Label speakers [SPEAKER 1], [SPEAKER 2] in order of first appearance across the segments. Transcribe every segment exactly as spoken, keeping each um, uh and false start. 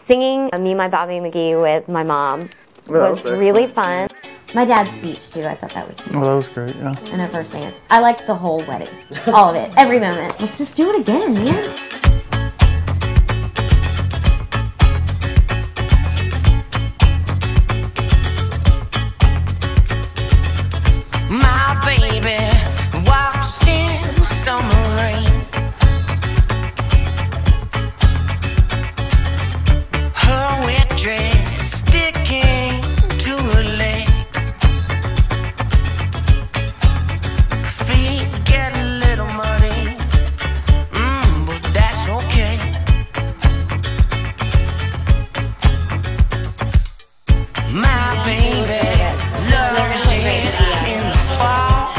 [SPEAKER 1] Singing Me, My Bobby McGee with my mom
[SPEAKER 2] oh,
[SPEAKER 1] was
[SPEAKER 2] okay.
[SPEAKER 1] really fun. My dad's speech too, I thought that was cute.
[SPEAKER 3] Oh, that was great, yeah.
[SPEAKER 1] And her first dance. I liked the whole wedding. All of it, every moment. Let's just do it again, man.
[SPEAKER 4] My baby walks in summer rain. Her wet dress sticking to her legs. Feet get a little muddy, mm, but that's okay. My baby loves it in the fall.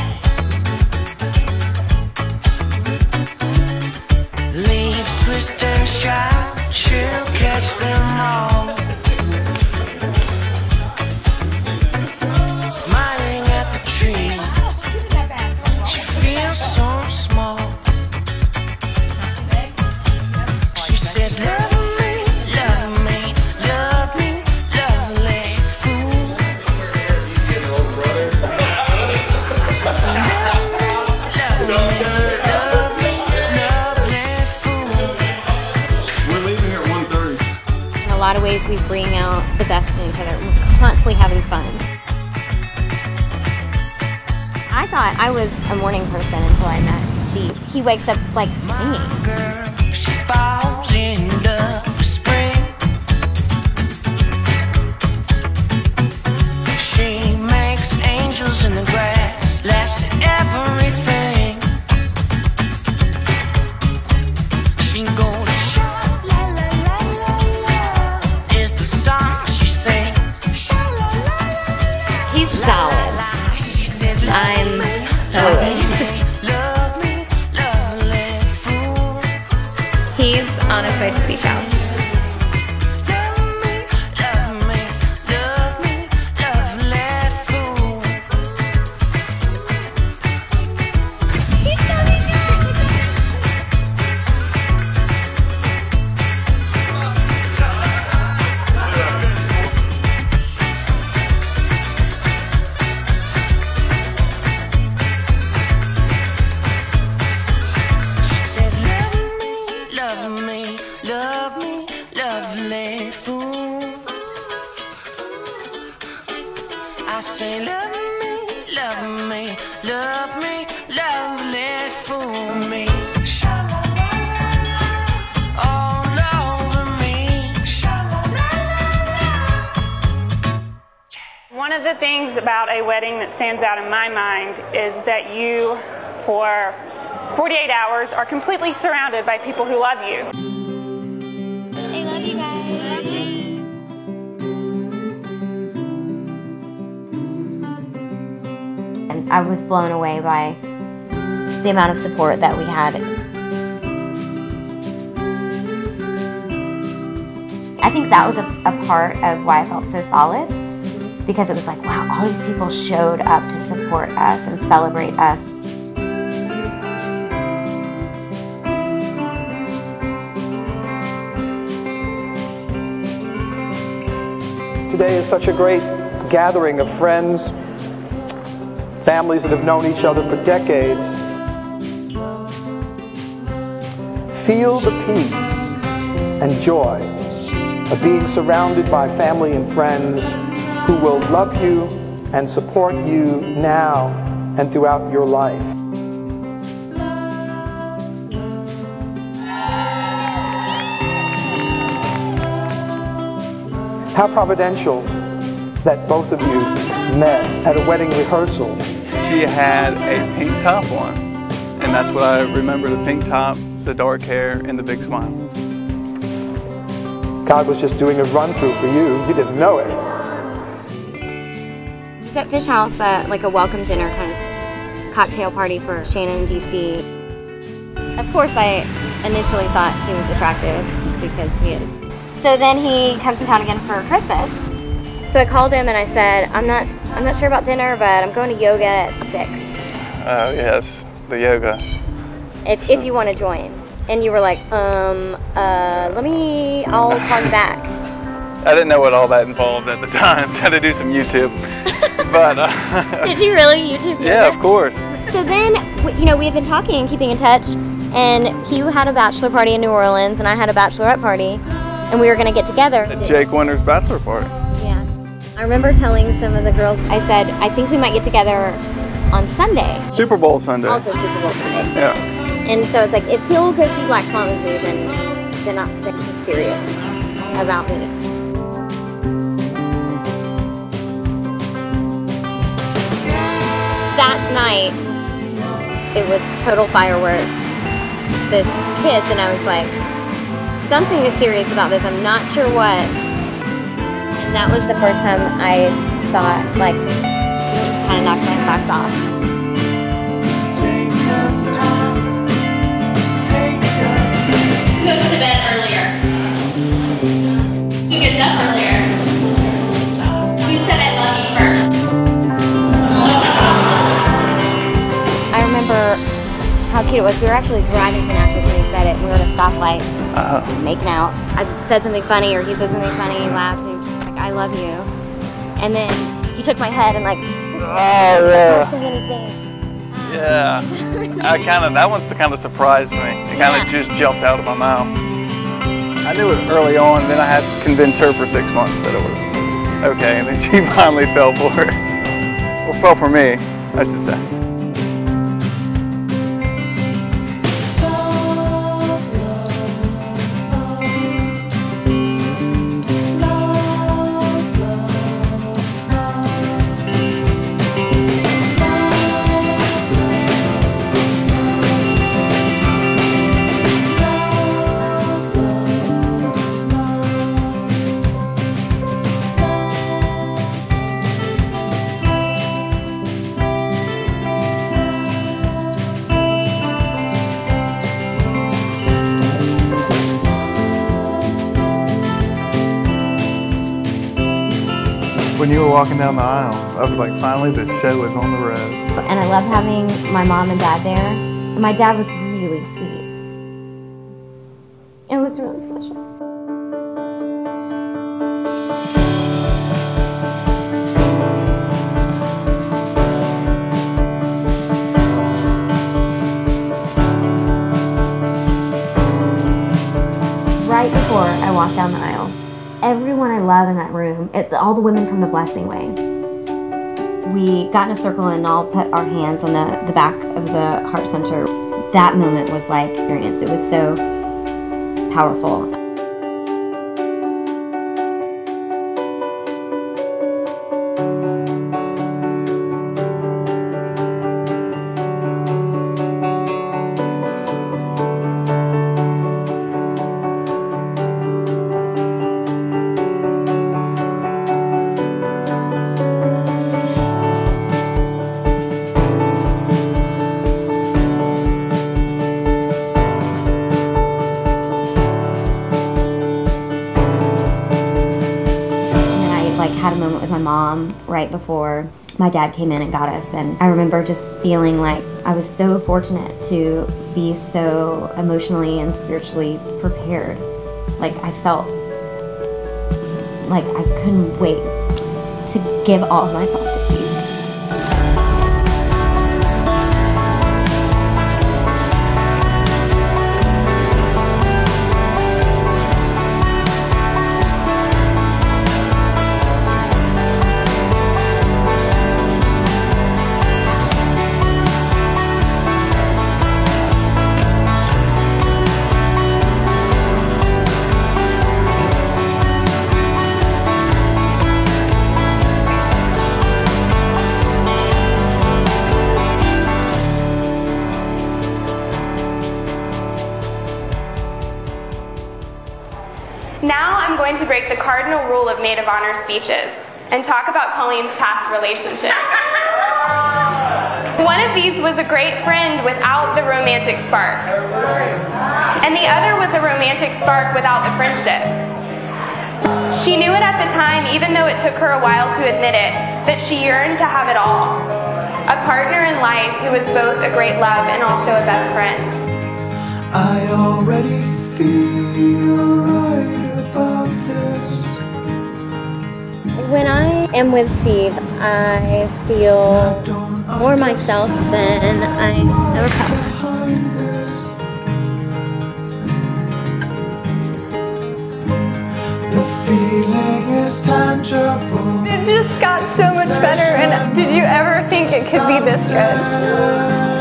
[SPEAKER 4] Leaves twist and shout, she'll catch them all. Smiling at the trees, she feels so small. She says, love me, love me, love me, lovely fool.
[SPEAKER 2] We're leaving here at one thirty.
[SPEAKER 1] In a lot of ways, we bring out the best in each other. We're constantly having fun. I thought I was a morning person until I met Steve. He wakes up like singing.
[SPEAKER 4] Girl, she falls in love with spring. She makes angels in the grass, laughs at everything. She goes, sha la la la la la, is the song she sings. Sha la la la la.
[SPEAKER 1] He's solid.
[SPEAKER 4] She says,
[SPEAKER 1] I'm
[SPEAKER 4] love
[SPEAKER 1] fluid.
[SPEAKER 4] me, love me, lovely fool.
[SPEAKER 1] He's on his way to the beach house.
[SPEAKER 4] Love me, love me, love me, lovely fool.
[SPEAKER 1] He's coming back.
[SPEAKER 4] She says, love me, love me, love me, lovely fool. I say, love me, love me, love me, lovely fool me. Sha la la la la, all over me. Sha la la la la.
[SPEAKER 5] One of the things about a wedding that stands out in my mind is that you, for forty-eight hours, are completely surrounded by people who love you.
[SPEAKER 1] I love you guys. And I was blown away by the amount of support that we had. I think that was a, a part of why I felt so solid, because it was like, wow, all these people showed up to support us and celebrate us.
[SPEAKER 6] Today is such a great gathering of friends, families that have known each other for decades. Feel the peace and joy of being surrounded by family and friends who will love you and support you now and throughout your life. How providential that both of you met at a wedding rehearsal.
[SPEAKER 3] She had a pink top on, and that's what I remember, the pink top, the dark hair, and the big smile.
[SPEAKER 6] God was just doing a run-through for you. You didn't know it.
[SPEAKER 1] It's at Fish House, uh, like a welcome dinner kind of cocktail party for Shannon, D C. Of course, I initially thought he was attractive because he is. So then he comes in town again for Christmas. So I called him and I said, I'm not, I'm not sure about dinner, but I'm going to yoga at six.
[SPEAKER 3] Oh yes, the yoga.
[SPEAKER 1] If,
[SPEAKER 3] So-
[SPEAKER 1] if you want to join. And you were like, um, uh, let me, I'll call you back.
[SPEAKER 3] I didn't know what all that involved at the time. Had to do some YouTube. But uh,
[SPEAKER 1] did you really YouTube?
[SPEAKER 3] Yeah, of course.
[SPEAKER 1] So then, you know, we had been talking and keeping in touch, and he had a bachelor party in New Orleans, and I had a bachelorette party, and we were going to get together.
[SPEAKER 3] At Jake Winter's bachelor party.
[SPEAKER 1] Yeah. I remember telling some of the girls, I said, I think we might get together on Sunday.
[SPEAKER 3] Super Bowl Sunday.
[SPEAKER 1] Also Super Bowl Sunday.
[SPEAKER 3] Yeah.
[SPEAKER 1] And so it's like, if he'll go see Black Swan with me, then they're not then he's serious about me. That night, it was total fireworks, this kiss, and I was like, something is serious about this, I'm not sure what. And that was the first time I thought, like, just kind of knocked my socks off.
[SPEAKER 7] Who goes to bed earlier? Who gets up earlier? Who said I love you first?
[SPEAKER 1] I remember how cute it was. We were actually driving to Nashville when he said it. We were at a stoplight,
[SPEAKER 3] Uh-huh.
[SPEAKER 1] making out. I said something funny, or he said something funny, he laughed, and he was just like, I love you. And then he took my head and like,
[SPEAKER 3] Oh,
[SPEAKER 1] don't
[SPEAKER 3] yeah.
[SPEAKER 1] say anything.
[SPEAKER 3] Yeah. I kind of, that one's kind of surprised me. It kind of
[SPEAKER 1] Yeah.
[SPEAKER 3] just jumped out of my mouth. I knew it early on, then I had to convince her for six months that it was okay, and then she finally fell for it. Well, fell for me, I should say. When you were walking down the aisle, I was like, finally the show is on the road.
[SPEAKER 1] And I love having my mom and dad there. And my dad was really sweet. It was really special. Right before I walked down the aisle, everyone I love in that room, it, all the women from the Blessing Way, we got in a circle and all put our hands on the, the back of the heart center. That moment was like experience. It was so powerful. Had a moment with my mom right before my dad came in and got us, and I remember just feeling like I was so fortunate to be so emotionally and spiritually prepared. Like I felt like I couldn't wait to give all of myself to Steve.
[SPEAKER 5] Now I'm going to break the cardinal rule of maid of honor speeches and talk about Colleen's past relationship. One of these was a great friend without the romantic spark, and the other was a romantic spark without the friendship. She knew it at the time, even though it took her a while to admit it, that she yearned to have it all. A partner in life who was both a great love and also a best friend.
[SPEAKER 4] I already feel right about this.
[SPEAKER 1] am with Steve, I feel more myself than I ever felt.
[SPEAKER 4] The feeling is tangible.
[SPEAKER 5] It just got so much better, and did you ever think it could be this good?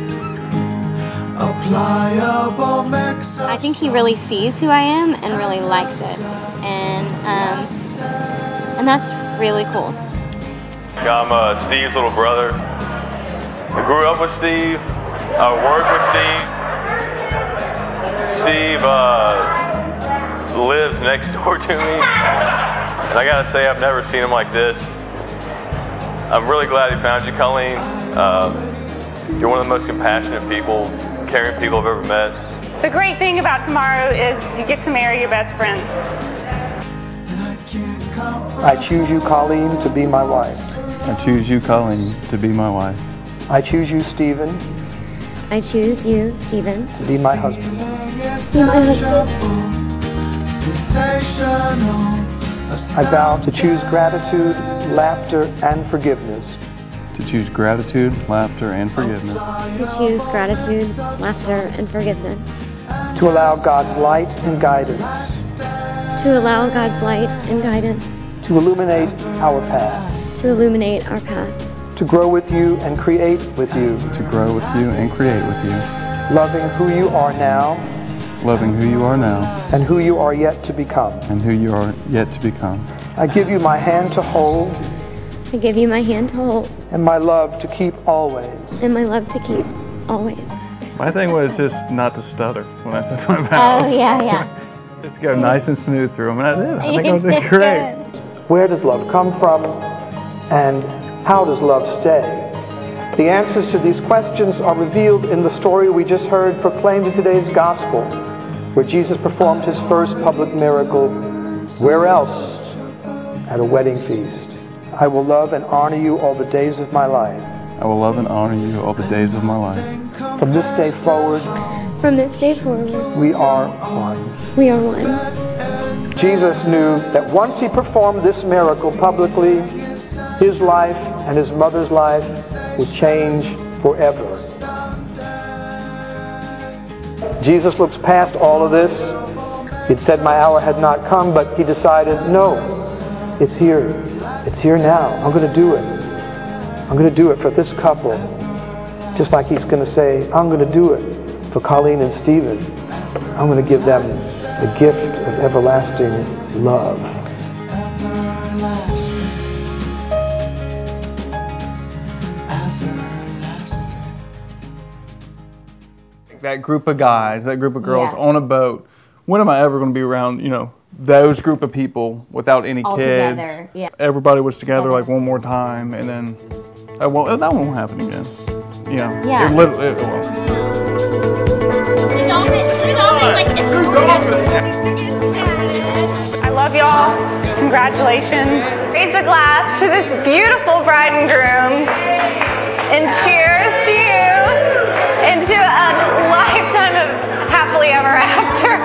[SPEAKER 1] I think he really sees who I am and really likes it, and um, and that's really cool.
[SPEAKER 8] I'm uh, Steve's little brother. I grew up with Steve. I worked with Steve. Steve uh, lives next door to me, and I gotta say I've never seen him like this. I'm really glad he found you, Colleen. Uh, you're one of the most compassionate people, caring people I've ever met.
[SPEAKER 5] The great thing about tomorrow is you get to marry your best friend.
[SPEAKER 6] I choose you, Colleen, to be my wife.
[SPEAKER 3] I choose you, Colleen, to be my wife.
[SPEAKER 6] I choose you, Stephen,
[SPEAKER 1] I choose you, Stephen,
[SPEAKER 6] to be my husband.
[SPEAKER 1] be my husband.
[SPEAKER 6] I vow to choose gratitude, laughter, and forgiveness.
[SPEAKER 3] To choose gratitude, laughter, and forgiveness.
[SPEAKER 1] To choose gratitude, laughter, and forgiveness.
[SPEAKER 6] To allow God's light and guidance.
[SPEAKER 1] To allow God's light and guidance.
[SPEAKER 6] To illuminate our path.
[SPEAKER 1] To illuminate our path.
[SPEAKER 6] To grow with you and create with you.
[SPEAKER 3] To grow with you and create with you.
[SPEAKER 6] Loving who you are now.
[SPEAKER 3] Loving who you are now.
[SPEAKER 6] And who you are yet to become.
[SPEAKER 3] And who you are yet to become.
[SPEAKER 6] I give you my hand to hold.
[SPEAKER 1] I give you my hand to hold.
[SPEAKER 6] And my love to keep always.
[SPEAKER 1] And my love to keep always.
[SPEAKER 3] My thing was just not to stutter when I said my vows.
[SPEAKER 1] Oh, yeah, yeah.
[SPEAKER 3] Just go nice and smooth through them, and I did. I think
[SPEAKER 1] You
[SPEAKER 3] I was
[SPEAKER 1] did
[SPEAKER 3] great.
[SPEAKER 1] good.
[SPEAKER 6] Where does love come from? And how does love stay? The answers to these questions are revealed in the story we just heard proclaimed in today's gospel, where Jesus performed his first public miracle. Where else? At a wedding feast. I will love and honor you all the days of my life.
[SPEAKER 3] I will love and honor you all the days of my life.
[SPEAKER 6] From this day forward,
[SPEAKER 1] From this day forward,
[SPEAKER 6] we are one.
[SPEAKER 1] we are one.
[SPEAKER 6] Jesus knew that once he performed this miracle publicly, his life and his mother's life would change forever. Jesus looks past all of this. He'd said my hour had not come, but he decided, no, it's here. It's here now. I'm going to do it. I'm going to do it for this couple. Just like he's going to say, I'm going to do it for Colleen and Stephen. I'm going to give them the gift of everlasting love.
[SPEAKER 3] That group of guys, that group of girls
[SPEAKER 1] Yeah.
[SPEAKER 3] on a boat. When am I ever going to be around, you know, those group of people without any
[SPEAKER 1] All
[SPEAKER 3] kids?
[SPEAKER 1] together, yeah.
[SPEAKER 3] Everybody was together
[SPEAKER 1] Together.
[SPEAKER 3] like one more time, and then that won't, that won't happen again. You know,
[SPEAKER 1] Yeah.
[SPEAKER 3] it literally, it will.
[SPEAKER 5] I love y'all. Congratulations. Raise a glass to this beautiful bride and groom. And cheers to you. And to a lifetime of happily ever after.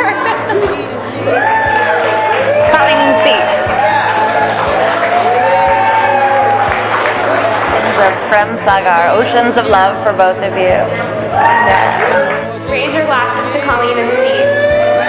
[SPEAKER 5] Colleen Steve.
[SPEAKER 9] From Sagar, oceans of love for both of you. Yeah.
[SPEAKER 5] Raise your glasses to Colleen and Steve.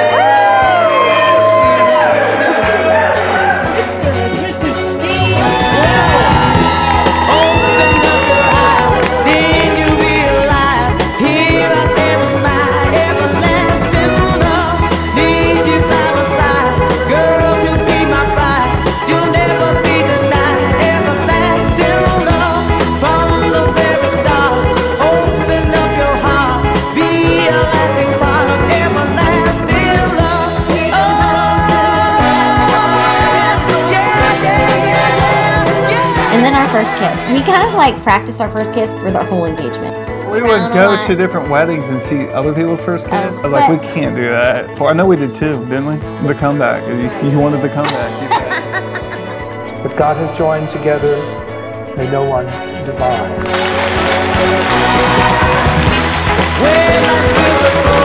[SPEAKER 1] First kiss. We kind of like practiced our first kiss for the whole engagement.
[SPEAKER 3] We would go to different weddings and see other people's first kiss.
[SPEAKER 1] Oh,
[SPEAKER 3] I was like, we
[SPEAKER 1] but-
[SPEAKER 3] can't do that. Well, I know we did too, didn't we? The comeback. You, you wanted the comeback. You said.
[SPEAKER 6] What God has joined together, may no one divide.
[SPEAKER 4] When I feel the